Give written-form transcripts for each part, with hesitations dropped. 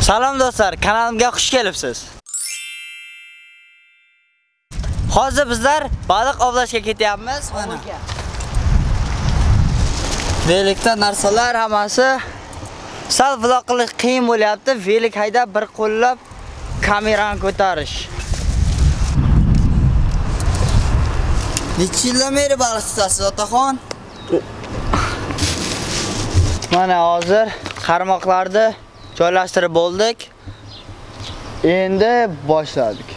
Salom do'stlar, kanalimga xush kelibsiz. Hozir bizlar baliq ovlashga ketyapmiz. Mana. Velikda narsalar hammasi sal vlog qilish qiyin bo'lyapti. Velik haydab bir qo'llab kamerani ko'tarish. Necha yildan beri baliq tutasiz, otaxon? Mana hozir qarmoqlarni joylashtirib bo'ldik. Endi boshladik.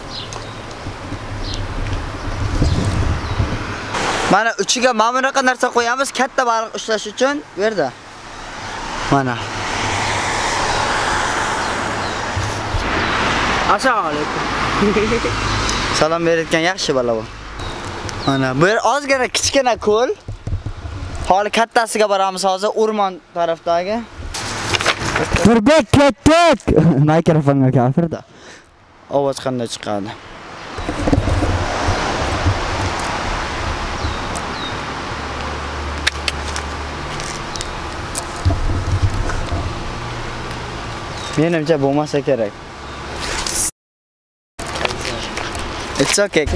Mana uchiga mana bunaqa narsa qo'yamiz, katta baliq ushlash uchun. Bu yerda. Mana. Assalomu alaykum. Salom berayotgan yaxshi bola bu. Mana bu yer ozgina kichkina ko'l. Hali kattasiga boramiz hozir o'rmon tarafdagi. Turbek ketdik. Mikrofonga kafirda. Ovoz qanday chiqadi? Menimcha bo'lmasa kerak. It's okay.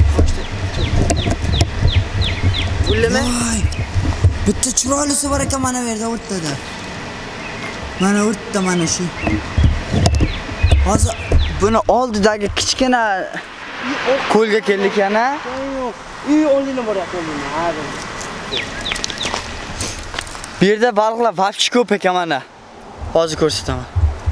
Ullama. Bitta chiroylisi bor ekan mana bu yerda o'rtada. Mana o'rtada mana shu. Hozir buni oldidagi kichkina ko'lga keldik yana. Yo'q. Uy oldina boryapman men. Ha. Bu yerda baliqlar vaqti ko'p ekan mana. Hozir ko'rsataman.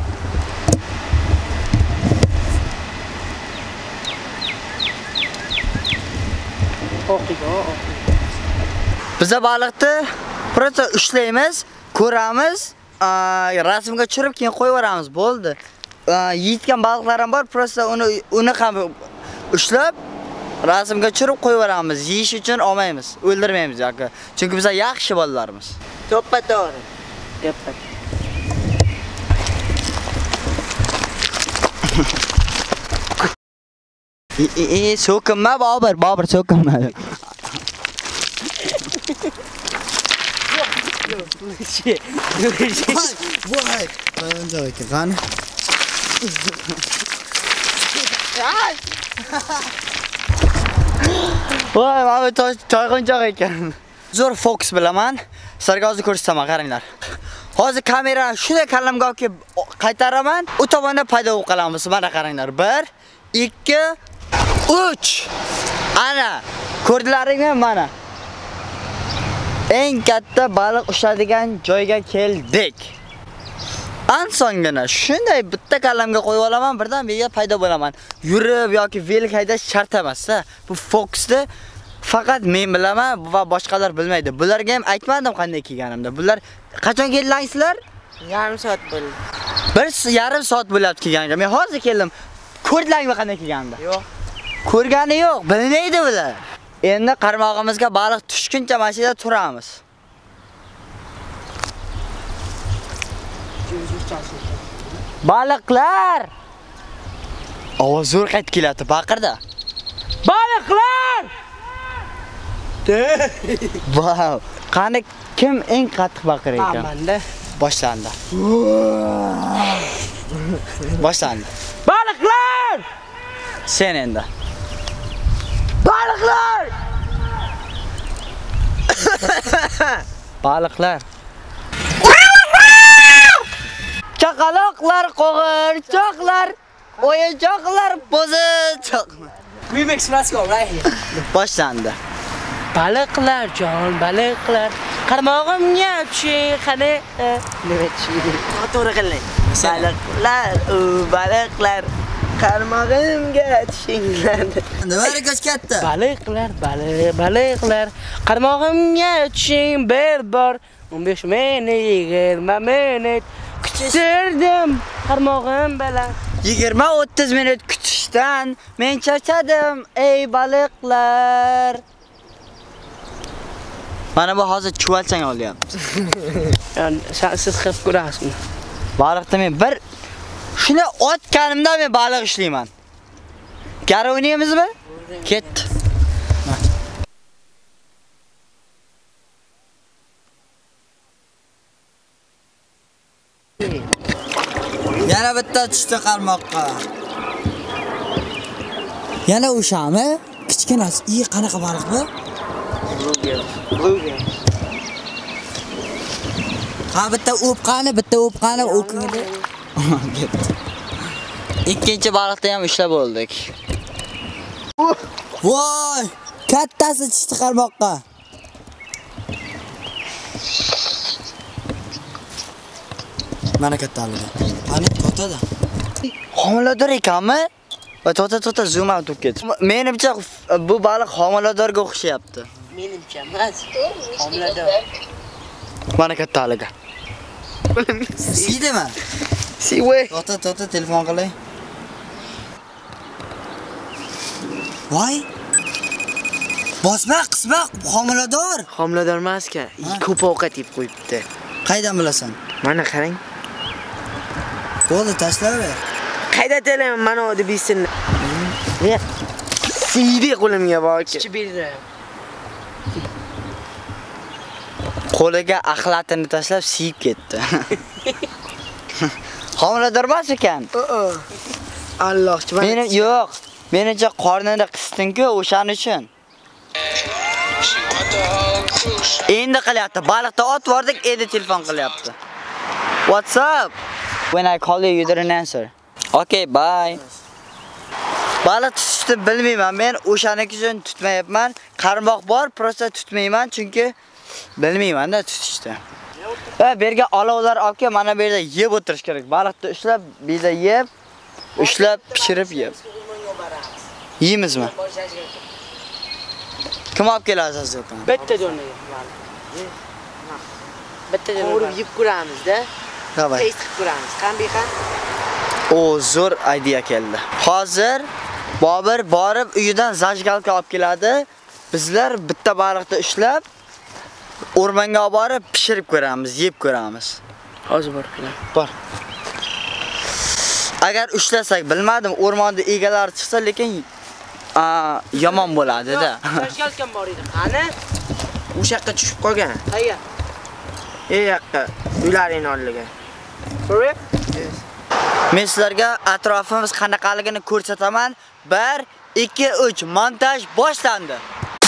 Biza baliqni prosta ushlaymiz, ko'ramiz, rasmga tushirib keyin qo'yib yuboramiz, bo'ldi. Yeyotgan baliqlar ham bor, prosta uni ham ushlab, rasmga tushirib qo'yib yuboramiz. Yeyish uchun olmaymiz, o'ldirmaymiz yoki. Chunki biz yaxshi bolalarmiz. To'ppa-to'g'ri. To'ppa. So'kinma Bobur so'kinma. Voy, qanday ekan? Voy, mana toyqonchoq ekan. Zo'r fokus bilaman. Sizlarga hozir ko'rsataman, qaranglar. Hozir kamerani shunday kallamga olib qaytaraman, u tomonda paydo bo'lib qolamiz. Mana qaranglar. 1, 2, 3. Ana, ko'rdilaringmi mana? Eng katta baliq ushladigan joyga keldik. Ansongina shunday bitta kallamga qo'yib olaman, birdan bega paydo bo'laman. Yurib yoki velik haydash shart emas-a. Bu fokusni faqat men bilaman va boshqalar bilmaydi. Bularga ham aytmadim qanday kelganimda. Bular qachon keldilangsizlar? Yarim soat bo'ldi. 1,5 soat bo'lyapti kelganiga. Men hozir keldim. Ko'rdinglarmi qanday kelganimda? Yo'q. Ko'rgani yo'q, bilmaydi bular. Endi qarmog'imizga baliq tushguncha mashina turamiz. Baliqlar! Ovoz zo'r qaytib keladi, baqirdi. Baliqlar! Wow! Qani kim eng qattiq baqir ekan? Manda. Boshlandi. Boshlandi. Baliqlar! Sen endi. Baliqlar! Baliqlar. Chaqaloqlar, qo'g'irchoqlar, o'yinchoqlar, bo'zichoqlar. Remix, let's go right here. Boshlandi. Baliqlar, jon baliqlar, qarmog'imga tushing, qani. Nima tushing? To'g'ri qiling. Baliqlar, baliqlar, qarmog'imga tushinglar. Nima ko'ch katta? Baliqlar, baliqlar, qarmog'imga tushing, bir bor. 15 minut, 20 minut kuchtirdim qarmog'im bilan. 20-30 minut kutishdan men charchadim, ey baliqlar. Mana bu hozir chuvalchang olyapmiz. Siz qilib ko'rasizmi? Baliqni men bir shuni otganimda men baliq ishlayman. Gari o'ynaymizmi? Ketdi. Yana bitta tushdi qarmoqqa. Yana o'shami? Kichkinasi. Qanaqa baliq bu? Bluegill. Ha, bitta o'pqani, o'kingda. Ikkinchi baliqda ham ishlab oldik. Voy! Kattasi tushdi qarmoqqa. Mana kattaligi. Qani to'tada. Homilador ekanmi? Va to'ta zoom out qilib ketdi. Menimcha bu baliq homiladorga o'xshayapti. Menimcha emas. Homilador. Mana kattaligi. Siydimi? Siwe. To'ta telefon qilay. Voy! Bosma, qisma, homilador. Homilador emas-ku. Ko'p ovqat yeb qo'yibdi. Qaydan bilasan? Mana qarang. Bo'ldi, tashlaver. Qayda telaman mana o deb bilsin. Ne? Siydi qo'limga bor. Kichi berdi. Qo'liga axlatini tashlab siyib ketdi. Homilador emas ekan. Allohchi. Meni yo'q. Menimcha qornini qisding-ku, o'shaning uchun. Endi qilyapti. Baliqda ot vordik, endi telefon qilyapti. What's up? When I call you, you didn't answer. Okay, bye. Baliq tutishni bilmayman. Men o'shaning uchun tutmayapman. Qarmoq bor, prosta tutmayman chunki bilmayman-da tutishni. Va berga olovlar olib kel, mana bu yerda yeb o'tirish kerak. Baliqni ushlab, bu yerda yeb, ushlab, pishirib yeb. Yemizmi? Kim olib kelasiz azokan? Bitta jo'naga. Bitta jo'naga. Urib yeb ko'ramiz-da. Davay. Test qilib ko'ramiz. Qanday qan? O, zo'r idea keldi. Hozir Bobur borib uyidan zajgalka olib keladi. Bizlar bitta baliqni ushlab o'rmonga olib borib pishirib ko'ramiz, yeb ko'ramiz. Hozir bor qilar. Bor. Agar ushlasak, bilmadim, o'rmonda egalari chiqsa, lekin yomon bo'ladi-da. Zajgalkam bor edi. Qani? O'sha yoqqa tushib qolgan. Qayga? Yoqqa, uylaring oldiga. To'g'ri? Men sizlarga atrofimiz qanaqaligini ko'rsataman. 1, 2, 3 montaj boshlandi.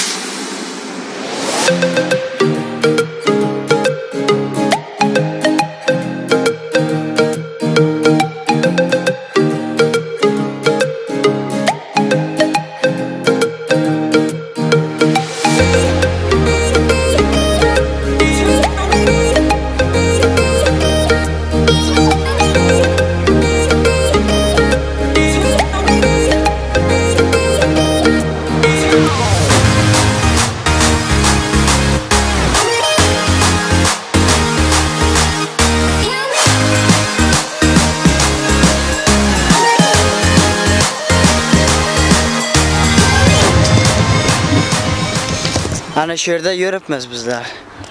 Ana shu yerda yuribmiz bizlar.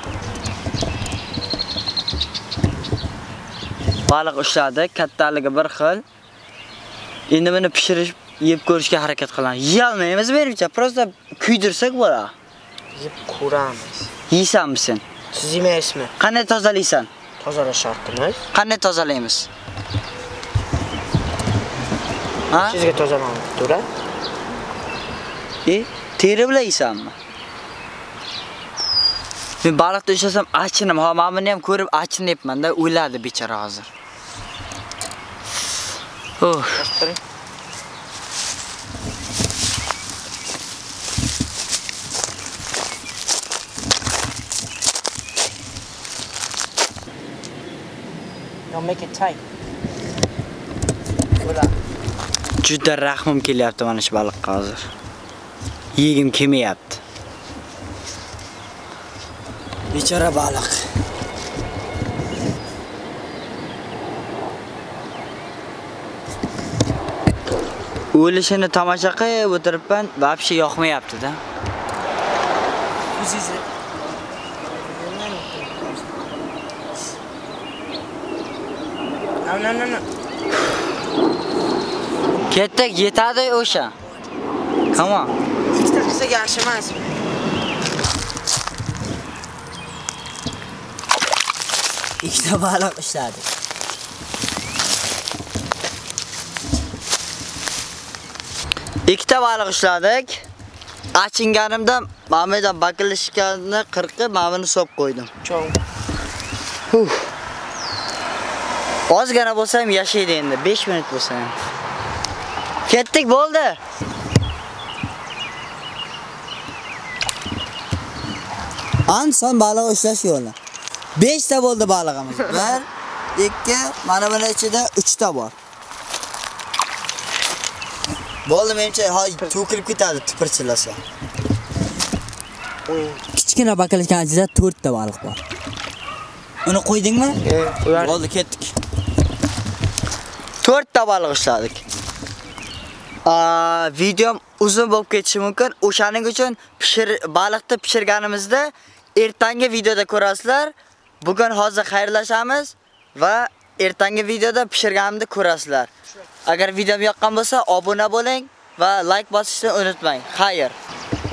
Baliq ushladik, kattaligi bir xil. Endi buni pishirish, yeb ko'rishga harakat qilamiz. Yeyolmaymiz menimcha, prosta kuydirsak bo'ladi. Yeb ko'ramiz. Yeysanmi sen? Siz yemaysizmi? Qanday tozalaysan? Tozalash shart emas. Qanday tozalaymiz? Ha? Sizga tozalamoq to'ra? Teri bilan yeysanmi? Men baliqni ushlasam achinim. Ha, men buni ham ko'rib achinyapman-da, o'yladi bechora hozir. Don't make it tight. Juda rahmim kelyapti mana shu baliqqa hozir. Yegim kelmayapti. Bechora baliq. O'lishini tomosha qilib o'tiribman, vobshe yoqmayapti-da. O'zingiz No. Ketdik, yetadi o'sha. Come on. Ikkita qilsak yaxshi emasmi? Ikkita baliq ushladik. Ikkita baliq ushladik. Achinganimda Mamadan bakilishganni 40 mamini so'p qo'ydim. Cho'ng. Ozgina bo'lsa ham yashaydi endi, 5 minut bo'lsa ham. Ketdik, bo'ldi. Anson baliq ushlash yo'li. 5 ta bo'ldi balig'imiz. 1, 2, mana buni ichida 3 ta bor. Bo'ldi, menimcha hoy to'kilib ketadi tipirchilasa. Kichkina bakilishgan ichida 4 ta baliq bor. Uni qo'ydingmi? Bo'ldi, ketdik. 4 ta baliq ushladik. Videom uzun bo'lib ketishi mumkin. O'shaning uchun baliqni pishirganimizda ertangi videoda ko'rasizlar. Bugun hozir xayrlashamiz va ertangi videoda pishirganimni ko'rasizlar. Agar videom yoqqan bo'lsa, obuna bo'ling va like bosishni unutmang. Xayr.